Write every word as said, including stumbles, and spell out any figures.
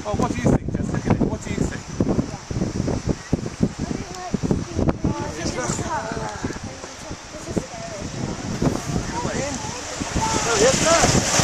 Oh, what do you think? Just look at it. What do you think? Yes, look. This is scary. Come on in. Oh, yes, look.